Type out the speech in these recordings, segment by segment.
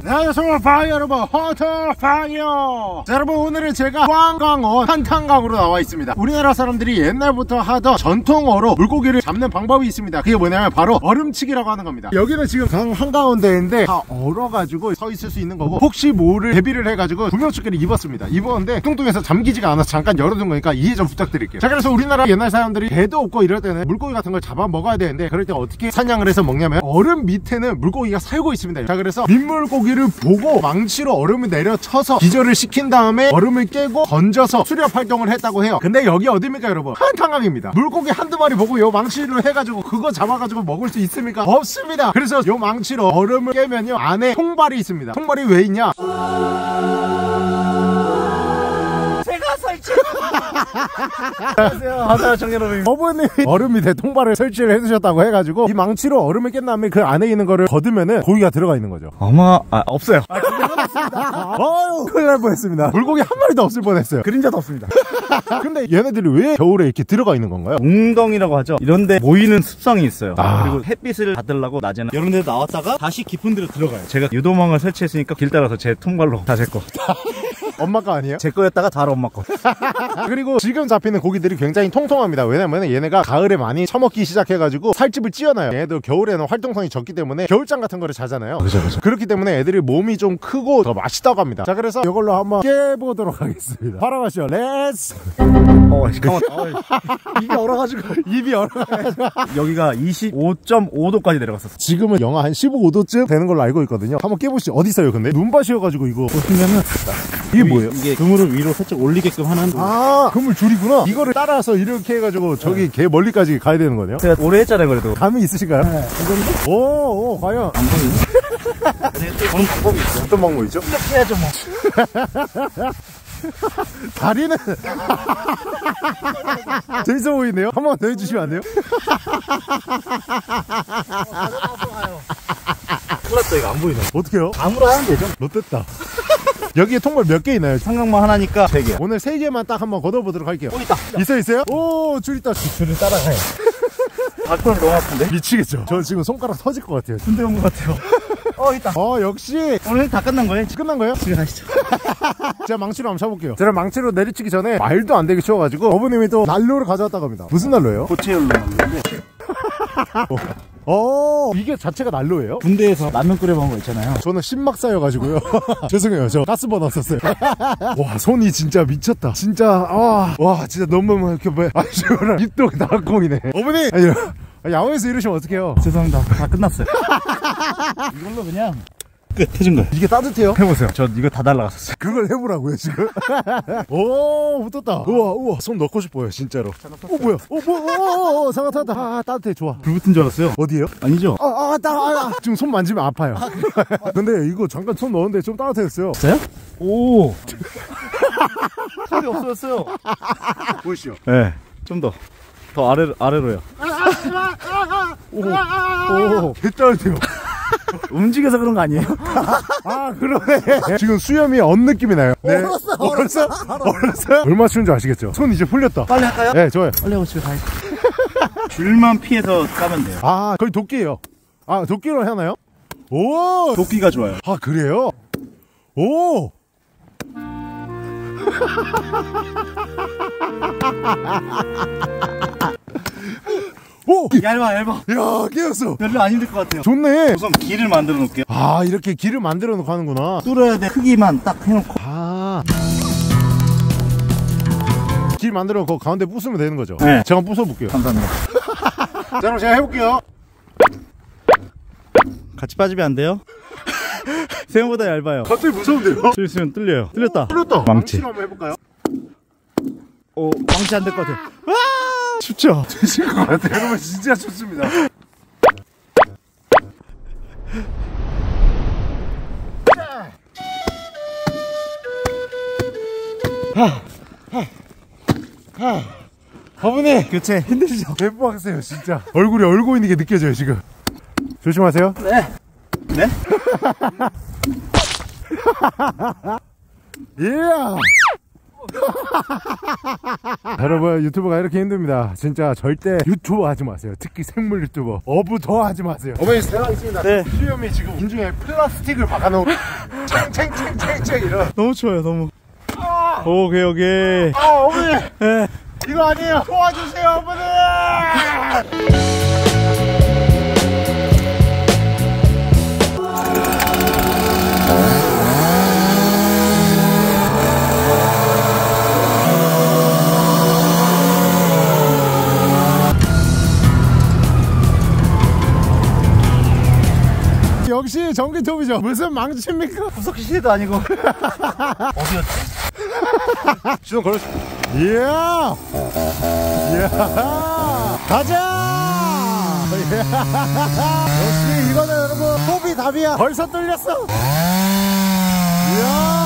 안녕하세요 파이어 여러분, 헌터 파이어. 자 여러분, 오늘은 제가 포항강원 한탄강으로 나와 있습니다. 우리나라 사람들이 옛날부터 하던 전통어로 물고기를 잡는 방법이 있습니다. 그게 뭐냐면 바로 얼음치기라고 하는 겁니다. 여기는 지금 강 한가운데인데 다 얼어가지고 서 있을 수 있는 거고, 혹시 모를 대비를 해가지고 구명조끼를 입었습니다. 입었는데 뚱뚱해서 잠기지가 않아서 잠깐 열어둔 거니까 이해 좀 부탁드릴게요. 자 그래서 우리나라 옛날 사람들이 배도 없고 이럴 때는 물고기 같은 걸 잡아 먹어야 되는데, 그럴 때 어떻게 사냥을 해서 먹냐면 얼음 밑에는 물고기가 살고 있습니다. 자 그래서 민물고기를 보고 망치로 얼음을 내려쳐서 기절을 시킨 다음에 얼음을 깨고 던져서 수렵 활동을 했다고 해요. 근데 여기 어디입니까 여러분? 한탄강입니다. 물고기 한두 마리 보고 요 망치로 해가지고 그거 잡아가지고 먹을 수 있습니까? 없습니다. 그래서 요 망치로 얼음을 깨면요 안에 통발이 있습니다. 통발이 왜 있냐? 안녕하세요. 바다 정여러분. 어머님이 얼음 밑에 통발을 설치를 해두셨다고 해가지고 이 망치로 얼음을 깬 다음에 그 안에 있는 거를 거두면은 고기가 들어가 있는 거죠. 아마 없어요. 아유, 큰일 날 뻔했습니다. 물고기 한 마리도 없을 뻔했어요. 그림자도 없습니다. 근데 얘네들이 왜 겨울에 이렇게 들어가 있는 건가요? 웅덩이라고 하죠. 이런데 모이는 습성이 있어요. 그리고 햇빛을 받으려고 낮에는 이런 데 나왔다가 다시 깊은 데로 들어가요. 제가 유도망을 설치했으니까 길 따라서 제 통발로 다 제 거. 엄마 거 아니에요? 제 거였다가 다른 엄마 거. 그리고 지금 잡히는 고기들이 굉장히 통통합니다. 왜냐면 얘네가 가을에 많이 처먹기 시작해가지고 살집을 찌어놔요. 얘네도 겨울에는 활동성이 적기 때문에 겨울장 같은 거를 자잖아요. 그렇죠. 그렇기 때문에 애들이 몸이 좀 크고 더 맛있다고 합니다. 자 그래서 이걸로 한번 깨보도록 하겠습니다. 바로 가시죠. 렛츠. 잠깐만. 입이 얼어가지고. 입이 얼어가지고. 여기가 25.5도까지 내려갔었어. 지금은 영하 한 15도쯤 되는 걸로 알고 있거든요. 한번 깨보시죠. 어디 있어요 근데? 눈밭이어가지고 이거 보시면은 이게 뭐예요? 이게 그물을 위로 살짝 올리게끔 하는. 그물 줄이구나. 이거를 따라서 이렇게 해가지고 저기 개 멀리까지 가야 되는 거네요. 제가 오래 했잖아요 그래도. 감이 있으신가요? 네. 오 과연 안 보이네. 보는 방법이 있어요. 어떤 방법이죠? 이렇게 해야죠 뭐. 다리는 재밌어 보이네요. 한 번 더 해주시면 안 돼요? 몰랐다. 이거 안 보이네. 어떡해요? 아무나 하면 되죠. 롯됐다. 여기에 통발 몇 개 있나요? 삼각만 하나니까 3개. 오늘 3개만 딱 한번 걷어보도록 할게요. 있다. 있어요? 오, 줄 있다. 줄을 따라가요. 발걸음 너무 아픈데? 미치겠죠? 저 지금 손가락 터질 것 같아요. 군대 온 것 같아요. 있다. 역시 오늘 다 끝난 거예요? 끝난 거예요? 집에 가시죠. 제가 망치로 한번 쳐볼게요. 제가 망치로 내리치기 전에 말도 안 되게 치워가지고 어머님이 또 난로를 가져왔다고 합니다. 무슨 난로예요? 고체열로 만드는데. 이게 자체가 난로예요? 군대에서 라면 끓여 먹은 거 있잖아요. 저는 신막 쌓여가지고요. 죄송해요. 저 가스버너 썼어요. 와, 손이 진짜 미쳤다. 진짜, 와, 진짜 너무 이렇게 뭐, 시원한 입도 낙공이네. 어머니! 야외에서 이러시면 어떡해요? 죄송합니다. 다 끝났어요. 이걸로 그냥 끝 해준 거예요. 이게 따뜻해요? 해보세요. 저 이거 다 날라갔었어요. 그걸 해보라고요 지금? 오, 붙었다. 우와, 손 넣고 싶어요 진짜로. 뭐야? 상아 타다. 따뜻해. 좋아. 불 붙은 줄 알았어요. 어디에요? 아니죠? 지금 손 만지면 아파요. 근데 이거 잠깐 손 넣었는데 좀 따뜻해졌어요. 진짜요? 오. 털이 없어졌어요. 보이시죠? 네. 좀 더 아래로요. 오, 개 따뜻해요. 움직여서 그런 거 아니에요? 그러네. 지금 수염이 언 느낌이 나요. 네. 얼었어요? 얼마 추운 줄 아시겠죠? 손 이제 풀렸다. 빨리 할까요? 네, 좋아요. 빨리 하고 집에 가요. 줄만 피해서 까면 돼요. 거의 도끼예요. 도끼로 하나요? 오, 도끼가 좋아요. 그래요? 오. 얇아. 야, 깨웠어. 별로 안 힘들 것 같아요. 좋네. 우선 길을 만들어 놓을게요. 이렇게 길을 만들어 놓고 하는구나. 뚫어야 돼. 크기만 딱 해놓고. 길 만들어 놓고 가운데 부수면 되는 거죠? 네. 제가 한번 부숴볼게요. 감사합니다. 자, 그럼 제가 해볼게요. 같이 빠지면 안 돼요? 생각보다 얇아요. 갑자기 무서운데요? 뚫으면 뚫려요. 뚫렸다. 망치로 한번 해볼까요? 망치 안 될 것 같아요. 춥죠? 되실 것 같아요. 여러분 진짜 춥습니다. 어머니 교체 힘들죠? 대박이세요 진짜. 얼굴이 얼고 있는 게 느껴져요 지금. 조심하세요. 네? 이야. 여러분, 유튜버가 이렇게 힘듭니다. 진짜 절대 유튜버 하지 마세요. 특히 생물 유튜버. 어부 더 하지 마세요. 어머니, 제가 있습니다. 네. 수염이 지금 인중에 플라스틱을 박아놓은 챙챙챙챙챙 이런. 너무 추워요, 너무. 오케이, 오케이. 어머니. 네. 이거 아니에요. 도와주세요, 어머니. 역시 전기톱이죠. 무슨 망치입니까? 구석시대도 아니고. 어디였지? 시동 걸었어. 이야! 이야! 가자! 이야! 역시 이거는 여러분, 톱이 답이야. 벌써 뚫렸어. 이야!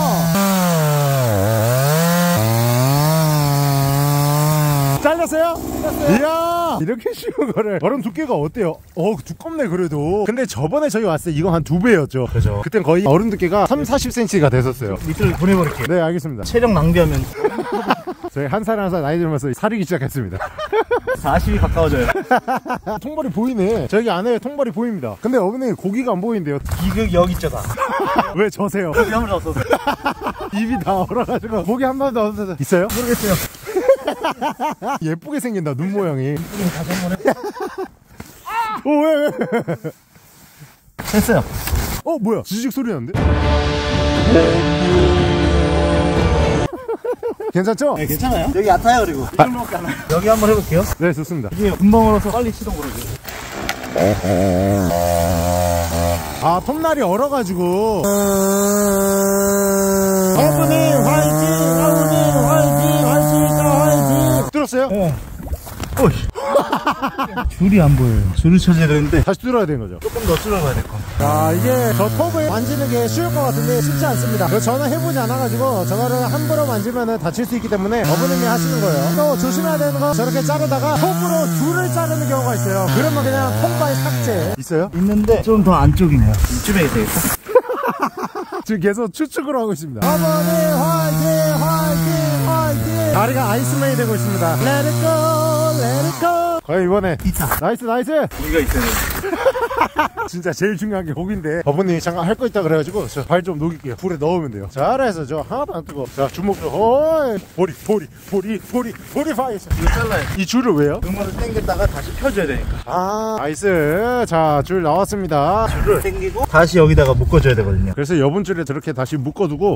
잘렸어요? 이야! 이렇게 쉬운 거를. 얼음 두께가 어때요? 두껍네 그래도. 근데 저번에 저희 왔을 때 이거 한 2배였죠. 그죠. 그땐 거의 얼음 두께가 30-40cm가 됐었어요. 밑을 보내버릴게요. 네, 알겠습니다. 체력 낭비하면 저희 한 살 한 살 나이 들면서 사리기 시작했습니다. 40이 가까워져요. 통발이 보이네. 저기 안에 통발이 보입니다. 근데 어머니 고기가 안 보이는데요. 비극 여기 있죠, 다. 왜 저세요? 여기 한 번 없어서. 입이 다 얼어가지고 고기 한 번도 없어서. 있어요? 모르겠어요. 예쁘게 생긴다, 눈 모양이. 이쁘긴 다시 한 번 해. 왜? 됐어요. 뭐야? 지직 소리 나는데? 괜찮죠? 네, 괜찮아요. 여기 얕아요, 그리고. 이 정도밖에 안 와요. 여기 한번 해볼게요. 네, 좋습니다. 이게 금방 얼어서 빨리 시동 걸어줘요. 톱날이 얼어가지고. 어머니 화이팅! 어머니 화이팅! 할 수 있다 화이팅! 들었어요? 네. 줄이 안 보여요. 줄을 쳐줘야 되는데 다시 뚫어야 되는 거죠. 조금 더 줄여봐야 될 것 같아요. 이게 저 톱을 만지는 게 쉬울 것 같은데 쉽지 않습니다. 저는 해보지 않아가지고 저거를 함부로 만지면 다칠 수 있기 때문에 어머님이 하시는 거예요. 또 조심해야 되는 거, 저렇게 자르다가 톱으로 줄을 자르는 경우가 있어요. 그러면 그냥 톱발 삭제. 있어요? 있는데 좀 더 안쪽이네요. 이쯤에 되겠다. 지금 계속 추측으로 하고 있습니다. 어머니 화이팅 화이팅 화이팅. 다리가 아이스맨이 되고 있습니다. Let it go let it go. 과연 이번에 있다. 나이스 나이스. 우리가 있어요. 진짜 제일 중요한 게 고기인데 어머님이 잠깐 할 거 있다 그래가지고 저 발 좀 녹일게요. 불에 넣으면 돼요. 잘해서 저 하나도 안 뜨거. 자, 주먹 좀. 보리 파이어. 이거 잘라요. 이 줄을 왜요? 음악을 당겼다가 다시 펴줘야 되니까. 나이스. 자, 줄 나왔습니다. 줄을 당기고 다시 여기다가 묶어줘야 되거든요. 그래서 여분 줄에 저렇게 다시 묶어두고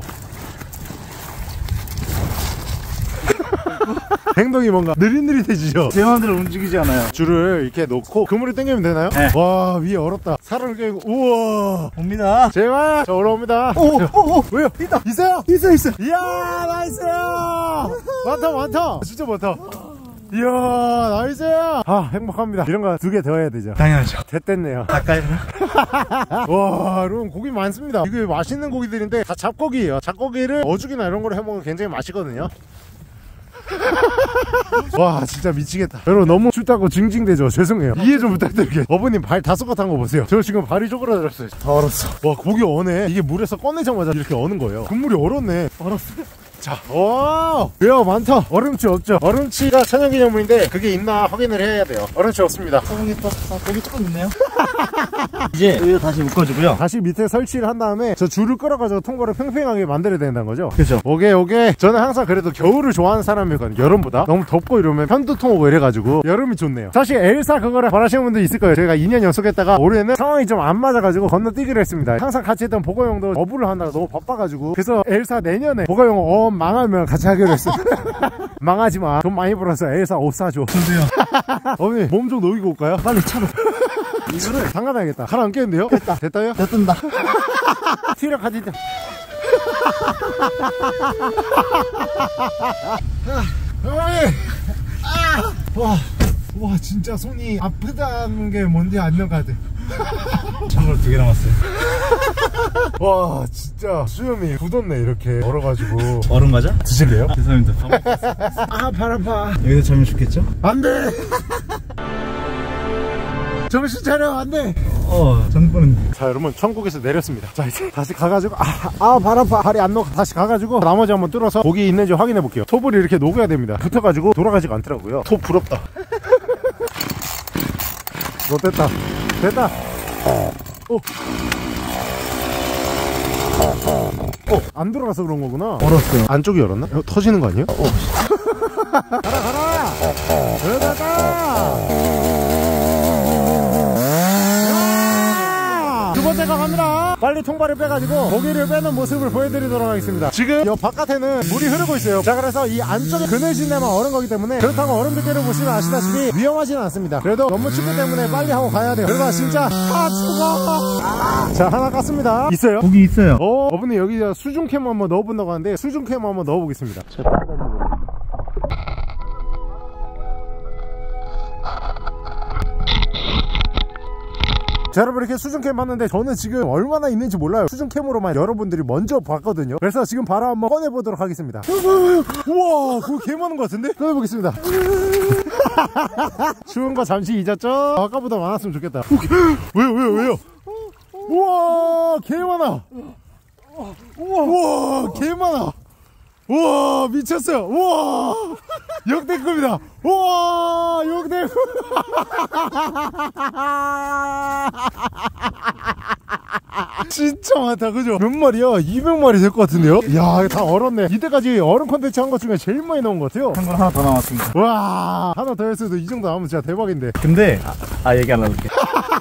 행동이 뭔가 느릿느릿해지죠? 제 마음대로 움직이지 않아요. 줄을 이렇게 놓고 그물을 당기면 되나요? 네. 와, 위에 얼었다. 사람을 깨고. 우와, 옵니다. 제발. 자, 올라옵니다. 왜요? 있다. 있어요? 있어. 이야, 나이스. 많다. 진짜 많다. 이야, 나이스. 행복합니다. 이런 거 2개 더 해야 되죠. 당연하죠. 됐네요. 가까이. 와, 여러분 고기 많습니다. 이게 맛있는 고기들인데 다 잡고기예요. 잡고기를 어죽이나 이런 거로 해먹으면 굉장히 맛있거든요. 와, 진짜 미치겠다. 여러분 너무 춥다고 징징대죠. 죄송해요. 이해 좀 부탁드릴게요. 어머님 발 다 썩어탄 거 보세요. 저 지금 발이 쪼그라들었어요. 다 얼었어. 와, 고기 어네. 이게 물에서 꺼내자마자 이렇게 어는 거예요. 국물이 얼었네. 얼었어. 자, 와, 이야, 많다. 얼음치 없죠? 얼음치가 천연기념물인데 그게 있나 확인을 해야 돼요. 얼음치 없습니다. 모르겠다. 거기 조금 있네요. 이제 여기다 다시 묶어주고요. 다시 밑에 설치를 한 다음에 저 줄을 끌어가지고 통과를 팽팽하게 만들어야 된다는 거죠. 그죠. 오케이. 저는 항상 그래도 겨울을 좋아하는 사람이거든요. 여름보다. 너무 덥고 이러면 편두통 오고 이래가지고 여름이 좋네요. 사실 엘사 그거를 바라시는 분들 있을 거예요. 저희가 2년 연속했다가 올해는 상황이 좀 안 맞아가지고 건너뛰기로 했습니다. 항상 같이 했던 보거 형도 어부를 한다고 너무 바빠가지고, 그래서 엘사 내년에 보거 형 망하면 같이 하기로 했어. 망하지마. 돈 많이 벌어서 엘사 옷 사줘. 저도요. 어머니 몸 좀 녹이고 올까요? 빨리 차로. 이거를 담가놔야겠다. 하나 안 깼는데요? 됐다요? 됐다. 티력 하지. 와, 진짜 손이 아프다는 게 뭔지 안녕 같아. 참고로 2개 남았어요. 와, 진짜 수염이 굳었네. 이렇게 얼어가지고. 얼음 과자? 드실래요? 죄송합니다. 발 아파. 여기서 자면 좋겠죠? 안돼. 정신 차려. 안돼. 정보는. 자, 여러분 천국에서 내렸습니다. 자, 이제 다시 가가지고 발 아파. 발이 안 녹아. 다시 가가지고 나머지 한번 뚫어서 고기 있는지 확인해 볼게요. 톱을 이렇게 녹여야 됩니다. 붙어가지고 돌아가지가 않더라고요. 톱 부럽다. 됐다. 안 들어가서 그런 거구나. 얼었어요. 안쪽이 열었나? 터지는 거 아니에요? 가라! 두 번째가 갑니다. 빨리 통발을 빼가지고 고기를 빼는 모습을 보여드리도록 하겠습니다. 지금 이 바깥에는 물이 흐르고 있어요. 자, 그래서 이 안쪽에 그늘진 데만 얼은 거기 때문에, 그렇다고 얼음들끼를 보시면 아시다시피 위험하지는 않습니다. 그래도 너무 춥기 때문에 빨리 하고 가야 돼요. 그러다 진짜 죽어. 자, 하나 깠습니다. 있어요? 고기 있어요. 어머니 여기 수중캠 한번 넣어본다고 하는데 수중캠 한번 넣어보겠습니다. 자, 여러분 이렇게 수중캠 봤는데 저는 지금 얼마나 있는지 몰라요. 수중캠으로만 여러분들이 먼저 봤거든요. 그래서 지금 바로 한번 꺼내보도록 하겠습니다. 우와, 그거 개 많은 것 같은데? 꺼내보겠습니다. 추운 거 잠시 잊었죠? 아까보다 많았으면 좋겠다. 왜요? 우와, 개 많아. 우와, 개 많아. 우와, 미쳤어요. 우와, 역대급이다. 우와, 역대급. 진짜 많다, 그죠? 몇 마리야? 200마리 될 것 같은데요? 이야, 이거 다 얼었네. 이때까지 얼음 컨텐츠 한 것 중에 제일 많이 나온 것 같아요. 한 건 하나 더 남았습니다. 와, 하나 더 했어도 이 정도 나오면 진짜 대박인데. 근데 얘기 안 할게.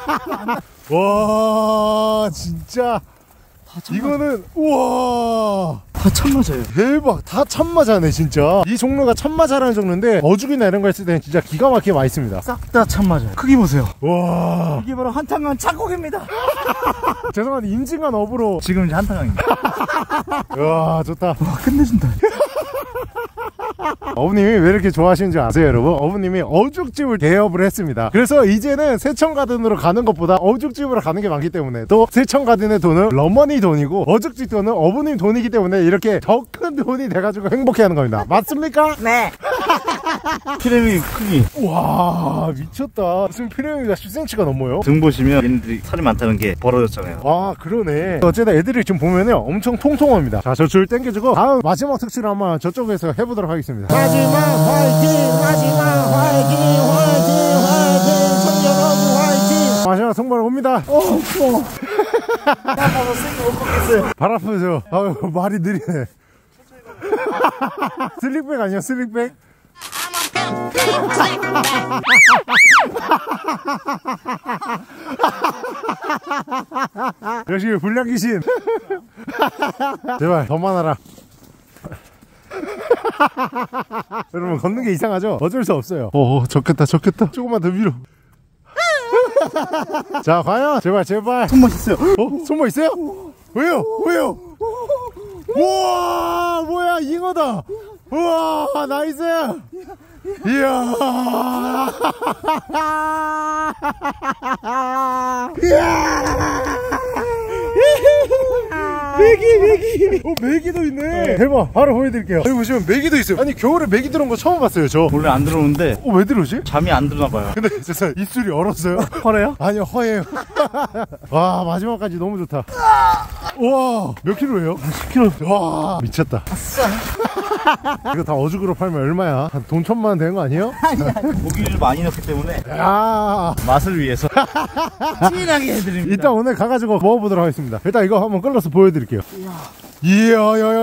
와, 진짜 이거는 우와, 다 참맞아요. 대박. 다 참마자네 진짜. 이 종류가 참마자라는 종류인데 어죽이나 이런 거 했을 때는 진짜 기가 막히게 맛있습니다. 싹 다 참맞아요. 크기 보세요. 와, 이게 바로 한탄강 짝고기입니다. 죄송한데 임진간 어부로. 지금 이제 한탄강입니다. 와, 좋다. 와, 끝내준다. 어부님이 왜 이렇게 좋아하시는지 아세요, 여러분? 어부님이 어죽집을 개업을 했습니다. 그래서 이제는 세천가든으로 가는 것보다 어죽집으로 가는 게 많기 때문에, 또 세천가든의 돈은 러머니 돈이고 어죽집 돈은 어부님 돈이기 때문에 이렇게 더 큰 돈이 돼가지고 행복해하는 겁니다. 맞습니까? 네. 피레미 크기. 와, 미쳤다. 지금 피레미가 10cm가 넘어요. 등 보시면 얘네들이 살이 많다는 게 벌어졌잖아요. 아, 그러네. 어쨌든 애들이 지금 보면요 엄청 통통합니다. 자, 저 줄 땡겨주고 다음 마지막 특집을 한번 저쪽에서 해보도록 하겠습니다. 마지막 화이팅! 마지막 화이팅! 청년 여러분 화이팅! 마지막 통발 옵니다. 추워. 나가서 쓰기 못 걷겠어요. 발 아프죠? 아유, 말이 느리네. 슬릭백 아니야, 슬릭백? 역시 불량귀신. 제발 더 많아라. 여러분, 걷는 게 이상하죠? 어쩔 수 없어요. 좋겠다. 조금만 더 위로. 자, 과연 제발. 손맛 있어요. 손모 있어요? 왜요? 우와, 뭐야, 잉어다. 우와, 나이스. 이야. 메기. 메기도 있네. 네. 대박. 바로 보여드릴게요. 여기 보시면 메기도 있어요. 아니, 겨울에 메기 들어온 거 처음 봤어요, 저. 원래 안 들어오는데 왜 들어오지? 잠이 안 드나봐요. 근데 진짜 입술이 얼었어요. 허래요? 아니요, 허예요. 와, 마지막까지 너무 좋다. 우와, 몇 킬로예요? 10kg. 와, 미쳤다. 아싸. 이거 다 어죽으로 팔면 얼마야? 한 돈 1000만 되는 거 아니에요? 고기를 많이 넣기 때문에 야, 맛을 위해서 진하게 해드립니다. 이따 오늘 가가지고 먹어보도록 하겠습니다. 일단 이거 한번 끌어서 보여드릴게요. 이야,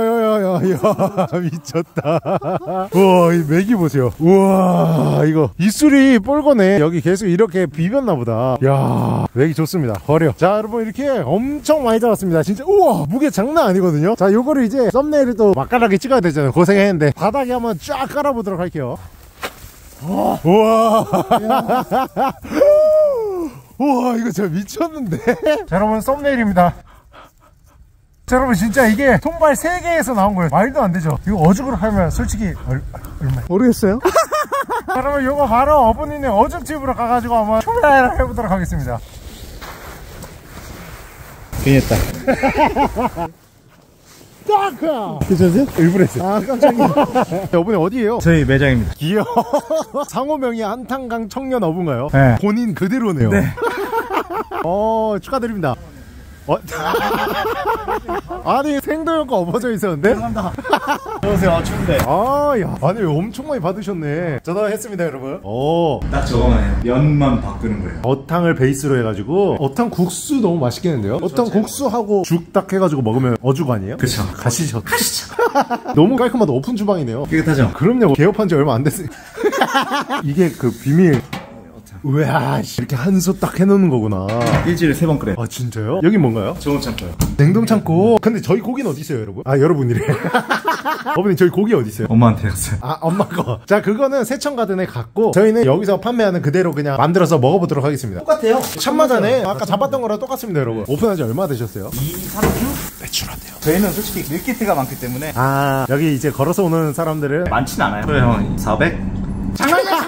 미쳤다. 우와, 이 메기 보세요. 우와, 이거 입술이 뻘거네. 여기 계속 이렇게 비볐나 보다. 야, 메기 좋습니다. 버려. 자, 여러분, 이렇게 엄청 많이 잡았습니다. 진짜. 우와, 무게 장난 아니거든요. 자, 요거를 이제 썸네일을 또 맛깔나게 찍어야 되잖아요. 고생했는데 바닥에 한번 쫙 깔아보도록 할게요. 우와. 우와, 이거 진짜 미쳤는데. 자, 여러분, 썸네일입니다. 자, 여러분, 진짜 이게 통발 3개에서 나온 거예요. 말도 안 되죠. 이거 어죽으로 하면 솔직히 얼마 모르겠어요. 자, 여러분, 이거 바로 어부님의 어죽집으로 가가지고 한번 출발을 해보도록 하겠습니다. 괜히 했다. 딱! 괜찮으세요? 일부러 했어요. 아, 깜짝이야. 어부님 어디에요? 저희 매장입니다. 귀여워. 상호명이 한탄강 청년 어부인가요? 네. 본인 그대로네요. 네. 축하드립니다. 아니 생도효과 엎어져 있었는데? 감사합니다. 안녕하세요. 추운데. 야, 아니 엄청 많이 받으셨네. 저도 했습니다, 여러분. 딱 저거만 해요. 면만 바꾸는 거예요. 어탕을 베이스로 해가지고 어탕 국수 너무 맛있겠는데요? 어탕 국수하고 죽 딱 해가지고 먹으면 어죽 아니에요? 그쵸. 가시죠. 너무 깔끔하다. 오픈 주방이네요. 깨끗하죠? 그럼요. 개업한 지 얼마 안 됐어요. 이게 그 비밀. 우와, 이렇게 한 솥 딱 해놓는 거구나. 일주일에 3번 끓여요. 아, 진짜요? 여긴 뭔가요? 좋은 창고요. 냉동 창고. 근데 저희 고기는 어디 있어요, 여러분? 아, 여러분이래. 어머니, 저희 고기 어디 있어요? 엄마한테 갔어요. 아, 엄마 거. 자, 그거는 세천가든에 갔고 저희는 여기서 판매하는 그대로 그냥 만들어서 먹어보도록 하겠습니다. 똑같아요. 참마자네. 아까 잡았던 거랑 똑같습니다, 여러분. 오픈한 지 얼마 되셨어요? 2-3주? 매출한데요. 저희는 솔직히 밀키트가 많기 때문에 아, 여기 이제 걸어서 오는 사람들은 많진 않아요. 그래 형 400? 장난이야.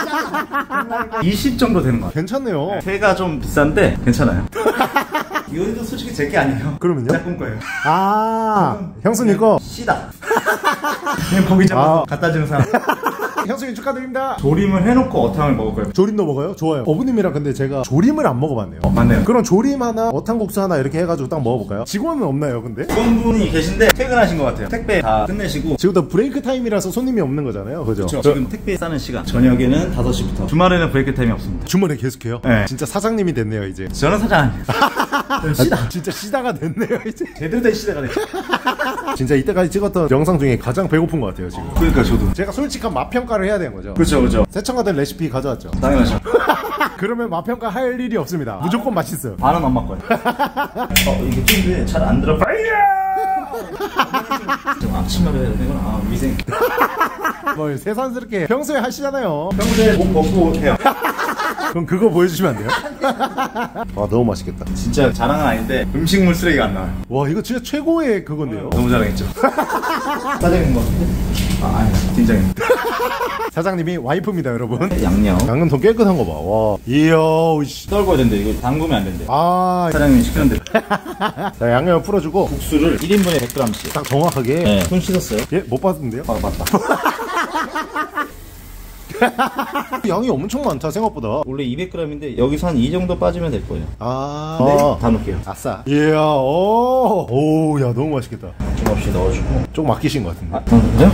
20 정도 되는 것 같아요. 괜찮네요. 회가 좀 비싼데 괜찮아요. 이거도 솔직히 제 게 아니에요. 그러면요? 짝꿍 거예요. 아, 형수님 거. 씨다. 그냥 고기 잡아서 갖다 주는 사람. 형수님 축하드립니다. 조림을 해놓고 어탕을 먹을 거예요. 조림도 먹어요? 좋아요. 어부님이랑 근데 제가 조림을 안 먹어봤네요. 맞네요. 그럼 조림 하나, 어탕국수 하나 이렇게 해가지고 딱 먹어볼까요? 직원은 없나요, 근데? 직원분이 계신데 퇴근하신 것 같아요. 택배 다 끝내시고. 지금부터 브레이크 타임이라서 손님이 없는 거잖아요, 그죠? 지금 택배 싸는 시간. 저녁에는 5시부터. 주말에는 브레이크 타임이 없습니다. 주말에 계속해요? 네. 진짜 사장님이 됐네요, 이제. 저는 사장 아니에요. 저는 씨다. 진짜 시다가 됐네요, 이제. 제대로 된 시대가 됐죠. 진짜 이때까지 찍었던 영상 중에 가장 배고픈 것 같아요, 지금. 그러니까 저도. 제가 솔직한 맛평가를 해야 되는 거죠. 그렇죠. 세천가든 레시피 가져왔죠. 당연하죠. 그러면 맛평가 할 일이 없습니다. 무조건 맛있어요. 반은 엄마 거예요. 이게 튀는데 잘 안 들어. 좀 아침마다 해야 되는 건 위생. 뭘 세상스럽게 평소에 하시잖아요. 평소에 옷 벗고 해요. 그럼 그거 보여주시면 안 돼요? 와, 너무 맛있겠다. 진짜 자랑은 아닌데 음식물 쓰레기가 안 나와요. 와, 이거 진짜 최고의 그건데요. 너무 자랑했죠. 사장님 뭐? 아니 팀장님. 사장님이 와이프입니다, 여러분. 양념. 양은 더 깨끗한 거 봐. 와, 이야, 씨. 떨궈야 된대. 이거 담그면 안 된대. 아, 사장님이 시키는 대로. 자, 양념을 풀어주고 국수를 1인분에 100g씩. 딱 정확하게. 네. 손 씻었어요? 예, 못 봤는데요? 맞다. 양이 엄청 많다, 생각보다. 원래 200g인데 여기서 한 이 정도 빠지면 될 거예요. 아, 네, 다 넣을게요. 아싸. 이야, 오, 야, 너무 맛있겠다. 좀 없이 넣어주고. 조금 아끼신 것 같은데. 그래요?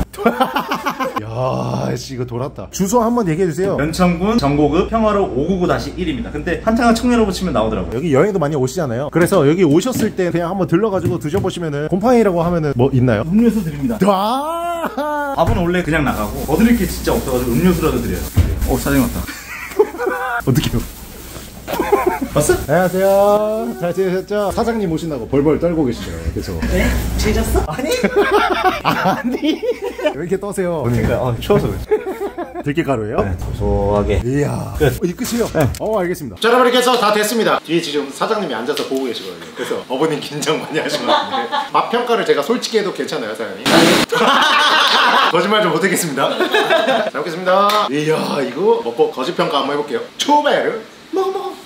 야, 씨, 이거 돌았다. 주소 한번 얘기해주세요. 연천군 정고급 평화로 599-1입니다. 근데 한창을 청년으로 붙이면 나오더라고요. 여기 여행도 많이 오시잖아요. 그래서 여기 오셨을 때 그냥 한번 들러가지고 드셔보시면은 곰팡이라고 하면은 뭐 있나요? 음료수 드립니다. 아, 밥은 원래 그냥 나가고 얻을 게 진짜 없어가지고 음료수라도 드려요. 사장님 왔다. 어떡해요? 왔어? 안녕하세요. 잘 지내셨죠? 사장님 오신다고 벌벌 떨고 계시더라고요. 그래서 네? 지졌어? 아니? 아니, 왜 이렇게 떠세요? 그러니까 추워서 그래. 들깨가루예요? 네, 고소하게. 이야, 끝. 이 끝이요? 네. 알겠습니다. 자, 여러분, 이렇게 해서 다 됐습니다. 뒤에 지금 사장님이 앉아서 보고 계시거든요. 그래서 어머님 긴장 많이 하신 것 같은데 맛평가를 제가 솔직히 해도 괜찮아요, 사장님? 거짓말 좀 못하겠습니다. 잘 먹겠습니다. 이야, 이거 먹고 거짓평가 한번 해볼게요. 초베르 먹어.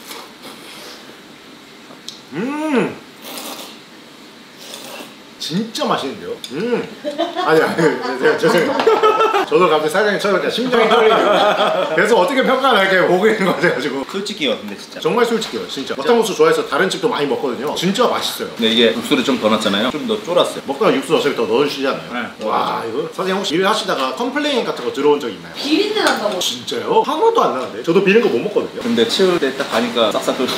진짜 맛있는데요? 아니, 죄송해요. 저도 갑자기 사장님 쳐다보니까 심장이 떨리네요. 그래서 어떻게 평가를 할게요? 보고 있는 거 같아가지고. 솔직해요, 근데 진짜. 정말 솔직해요, 진짜. 어탕국수 좋아해서 다른 집도 많이 먹거든요. 진짜 맛있어요. 근데 이게 육수를 좀 더 넣었잖아요. 좀 더 쫄았어요. 먹다가 육수 어차피 더 넣어주시잖아요. 네, 와, 이거 사장님 혹시 일 하시다가 컴플레인 같은 거 들어온 적 있나요? 비린내 난다고. 진짜요? 하나도 안 나는데? 저도 비린 거 못 먹거든요. 근데 치울 때 딱 가니까 싹싹 끓어.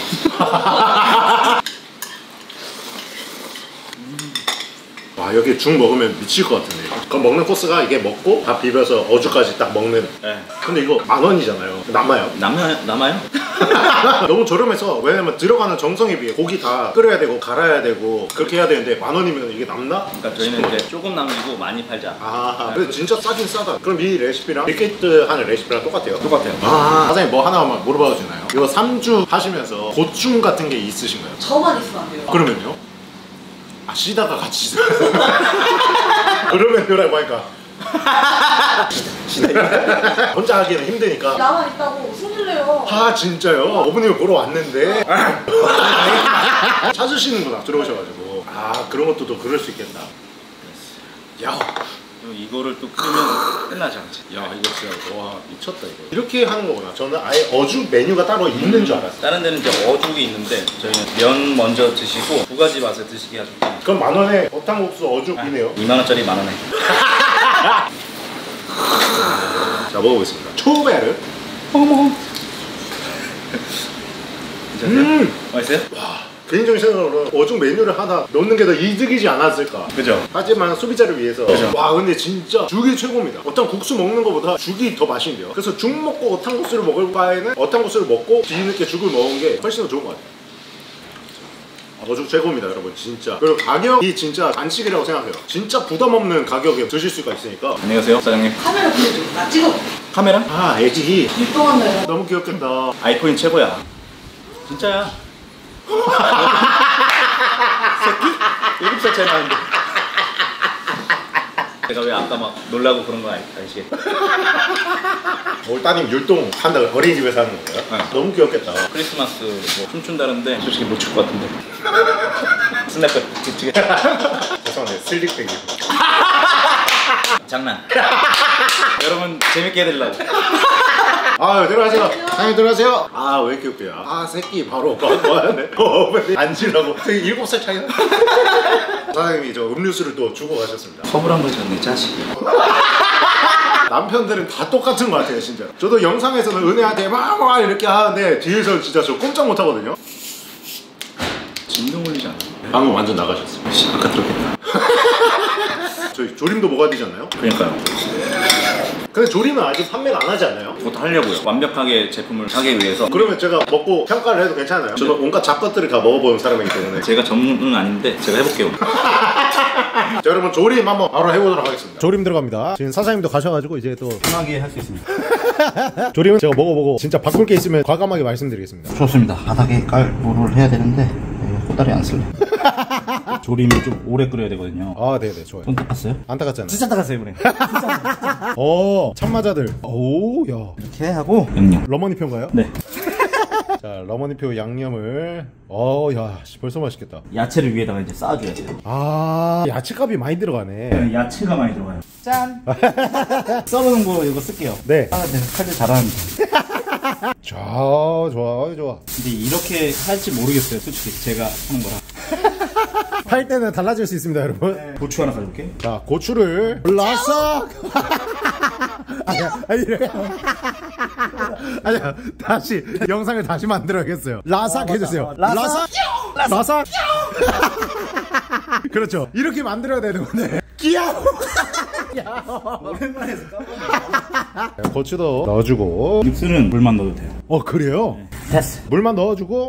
와, 여기 죽 먹으면 미칠 것 같은데. 그럼 먹는 코스가 이게 먹고 밥 비벼서 어죽까지 딱 먹는. 네. 근데 이거 10,000원이잖아요. 남아요. 남아요? 너무 저렴해서, 왜냐면 들어가는 정성에 비해 고기 다 끓여야 되고 갈아야 되고 그렇게 해야 되는데 10,000원이면 이게 남나? 그러니까 저희는 이제 조금 남기고 많이 팔자. 아, 근데 진짜 싸긴 싸다. 그럼 이 레시피랑 밀키트 하는 레시피랑 똑같아요? 똑같아요. 아, 사장님 뭐 하나만 물어봐도 되나요? 이거 3주 하시면서 고충 같은 게 있으신가요? 저만 있으면 안 돼요. 그러면요? 아, 쉬다가 같이 있어요. 그러면요라고 하니까 쉬다 혼자 하기는 힘드니까. 나만 있다고 숨길래요. 아, 진짜요? 어머님을 보러 왔는데 찾으시는구나, 들어오셔가지고. 아, 그런 것도 또 그럴 수 있겠다. 야, 이거를 또 끄면 끝나지 않지. 야 이거 진짜 와 미쳤다 이거. 이렇게 하는 거구나. 저는 아예 어죽 메뉴가 따로 있는 줄 알았어요. 다른 데는 이제 어죽이 있는데 저희는 면 먼저 드시고 두 가지 맛을 드시게 하죠. 그럼 10,000원에 어탕국수 어죽이네요. 2만원짜리 10,000원에. 자 먹어보겠습니다. 초베르. 먹어. 괜찮으세요? 맛있어요? 개인적인 생각으로는 어죽 메뉴를 하나 넣는 게 더 이득이지 않았을까. 그죠? 하지만 소비자를 위해서. 그죠. 와 근데 진짜 죽이 최고입니다. 어탕국수 먹는 것보다 죽이 더 맛있는데요. 그래서 죽 먹고 어탕국수를 먹을 바에는 어탕국수를 먹고 뒤늦게 죽을 먹은 게 훨씬 더 좋은 것 같아요. 어죽 최고입니다 여러분 진짜. 그리고 가격이 진짜 안식이라고 생각해요. 진짜 부담 없는 가격에 드실 수가 있으니까. 안녕히 가세요 사장님. 카메라 보여줘. 나 찍어. 카메라? 아 애기 일동한다. 너무 귀엽겠다. 아이폰이 최고야. 진짜야. 새끼? 7살 차이 나는데. 제가 왜 아까 막 놀라고 그런 거 아시겠다. 오늘 따님 율동 한다고 어린이집에서 하는 거예요? 네. 너무 귀엽겠다. 크리스마스 뭐 춤춘다는데 솔직히 못 출 것 같은데. 스냅백 뒤치게. 죄송한데 슬릭백이. 장난. 여러분 재밌게 해드리려고. 아 들어가세요. 사장님 들어가세요. 아 왜 이렇게 웃겨요. 아 새끼 바로 뭐하네. 앉으라고. 되게 7살 차이나. 사장님이 저 음료수를 또 주고 가셨습니다. 서불한 거지 내 자식. 남편들은 다 똑같은 것 같아요 진짜. 저도 영상에서는 은혜한테 막 이렇게 하는데 뒤에서 진짜 저 꼼짝 못 하거든요. 진동 울리지 않아? 방금 완전 나가셨어요. 아까 들었겠다. 저희 조림도 먹어야 되잖아요. 그러니까요. 근데 조림은 아직 판매를 안 하지 않나요? 그것도 하려고요. 완벽하게 제품을 하기 위해서. 그러면 제가 먹고 평가를 해도 괜찮아요? 저는 온갖 잡것들을 다 먹어보는 사람이기 때문에. 제가 전문은 아닌데 제가 해볼게요. 자 여러분 조림 한번 바로 해보도록 하겠습니다. 조림 들어갑니다. 지금 사장님도 가셔가지고 이제 또 편하게 할 수 있습니다. 조림은 제가 먹어보고 진짜 바꿀 게 있으면 과감하게 말씀드리겠습니다. 좋습니다. 바닥에 깔보를 해야 되는데 꼬다리 안 쓸래. 조림을 좀 오래 끓여야 되거든요. 아 네네 좋아요. 손 닦았어요? 안 따갔잖아요. 진짜 닦았어요 이번에. 참마자들. 오야 이렇게 하고 양념. 러머니표인가요? 네. 자 러머니표 양념을 야 벌써 맛있겠다. 야채를 위에다가 이제 쌓아줘야 돼요. 아 야채값이 많이 들어가네. 야채가 많이 들어가요. 짠. 썰어놓은 거 이거 쓸게요. 네. 아, 내가 칼질 잘하는데. 좋아. 근데 이렇게 할지 모르겠어요. 솔직히 제가 하는 거라. 팔 때는 달라질 수 있습니다 여러분. 네. 고추 하나 가져올게. 자 고추를 올라서. 아니야 다시 영상을 다시 만들어야겠어요. 라삭 해주세요. 라삭. 그렇죠. 이렇게 만들어야 되는 건데. 귀여워. 오랜만에 해서 깜빡이야. 고추도 넣어주고. 육수는 물만 넣어도 돼요. 그래요? 네. 됐어. 물만 넣어주고.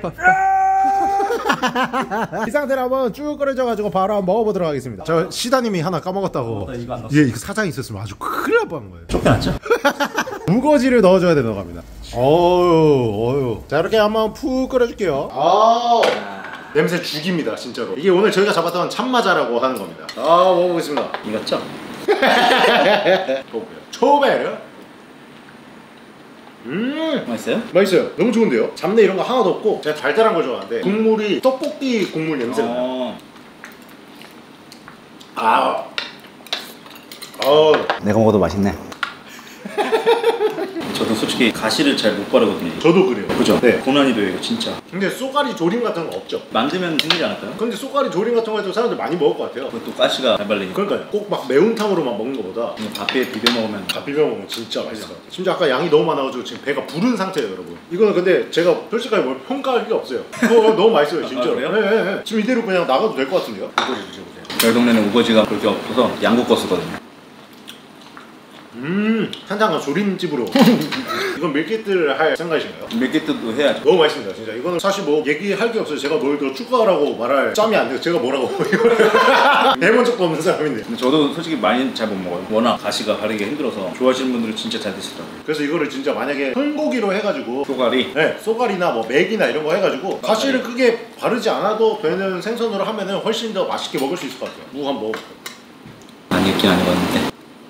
이 상태로 한번 쭉 끓여져가지고 바로 한번 먹어보도록 하겠습니다. 저 시다님이 하나 까먹었다고. 이거 안 넣었어. 이거 사장이 있었으면 아주 큰일 날 뻔한 거예요. 쫓겨났죠? 우거지를 넣어줘야 되는 겁니다. 어유. 자 이렇게 한번 푹 끓여줄게요. 냄새 죽입니다 진짜로. 이게 오늘 저희가 잡았던 참마자라고 하는 겁니다. 먹어보겠습니다. 익었죠? 먹어볼게요. 초베르. 맛있어요? 맛있어요. 너무 좋은데요? 잡내 이런 거 하나도 없고 제가 달달한 걸 좋아하는데 국물이 떡볶이 국물 냄새가 나요. 내가 먹어도 맛있네. 저도 솔직히 가시를 잘 못 바르거든요. 저도 그래요. 그죠? 네. 고난이도예요 이거 진짜. 근데 쏘가리 조림 같은 거 없죠? 만들면 생기지 않을까요? 근데 쏘가리 조림 같은 거 해도 사람들 많이 먹을 것 같아요. 그것도 가시가 잘 발리니까. 그러니까요. 꼭 막 매운탕으로만 먹는 것보다 그냥 밥에 비벼 먹으면 다 비벼 먹으면 진짜 맛있을 것 같아요. 심지어 아까 양이 너무 많아가지고 지금 배가 부른 상태예요 여러분. 이거는 근데 제가 솔직하게 뭘 평가할 게 없어요. 너무 맛있어요 진짜로. 그래요? 네. 지금 이대로 그냥 나가도 될 것 같은데요? 이거를 드셔보세요. 저희 동네는 우거지가 그렇게 없어서 양국 거 쓰거든요. 한장가 조림집으로. 이건 밀키트를 할 생각이신가요? 밀키트도 해야죠. 너무 맛있습니다 진짜. 이거는 사실 뭐 얘기할 게 없어요. 제가 뭘 더 추가하라고 말할 짬이 안 돼요. 제가 뭐라고 해본 적도 없는 사람인데. 근데 저도 솔직히 많이 잘 못 먹어요. 워낙 가시가 바르기 힘들어서 좋아하시는 분들은 진짜 잘 드시더라고요. 그래서 이거를 진짜 만약에 통고기로 해가지고 소가리. 네, 쏘가리나 뭐 맥이나 이런 거 해가지고 가시를 크게 바르지 않아도 되는 생선으로 하면은 훨씬 더 맛있게 먹을 수 있을 것 같아요. 무 한번 먹어볼게요. 안 익긴 안 익었는데.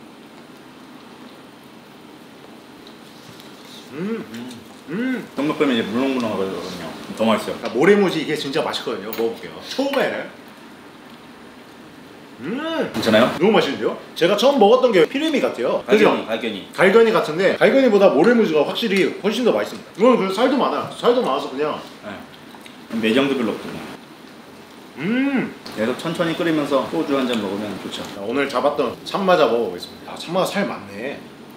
떡 빼면 이제 물렁물렁하거든요. 더 맛있어요. 모래무지 이게 진짜 맛있거든요. 먹어볼게요. 초베르. 괜찮아요? 너무 맛있는데요? 제가 처음 먹었던 게 피레미 같아요. 그죠? 갈견이. 갈견이 같은데 갈견이보다 모래무지가 확실히 훨씬 더 맛있습니다. 이거는 그래서 살도 많아요. 살도 많아서 그냥 매장도 별로 없거든요. 계속 천천히 끓이면서 소주 한 잔 먹으면 좋죠. 자, 오늘 잡았던 참마자 먹어보겠습니다. 아, 참마자 살 많네.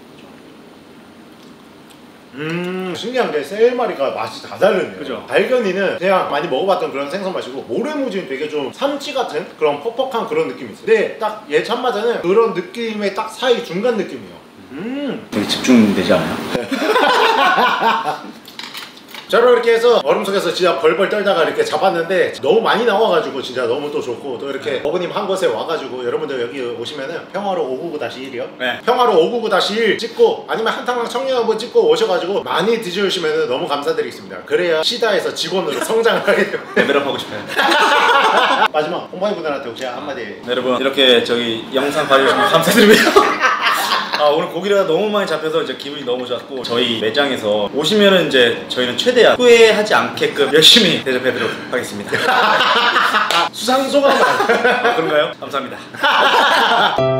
신기한 게 셀마리가 맛이 다 다르네요. 그죠? 갈견이는 그냥 많이 먹어봤던 그런 생선 맛이고 모래무지는 되게 좀 삼치 같은 그런 퍽퍽한 그런 느낌이 있어요. 근데 딱 얘 참마자는 그런 느낌의 딱 사이 중간 느낌이에요. 되게 집중되지 않아요? 자, 이렇게 해서 얼음 속에서 진짜 벌벌 떨다가 이렇게 잡았는데 너무 많이 나와가지고 진짜 너무 또 좋고 또 이렇게 어부님 한 곳에 와가지고 여러분들 여기 오시면은 평화로 599-1이요? 네. 평화로 599-1 찍고 아니면 한탕랑 청년 한번 찍고 오셔가지고 많이 드셔주시면 너무 감사드리겠습니다. 그래야 시다에서 직원으로 성장을 하게 돼요. 레벨업하고 싶어요. 마지막 홈파이분들한테 혹시 한마디. 네, 여러분 이렇게 저기 영상 봐주셔서 감사드립니다. 오늘 고기가 너무 많이 잡혀서 이제 기분이 너무 좋았고 저희 매장에서 오시면은 이제 저희는 최대한 후회하지 않게끔 열심히 대접해드리도록 하겠습니다. 수상소감. 그런가요? 감사합니다.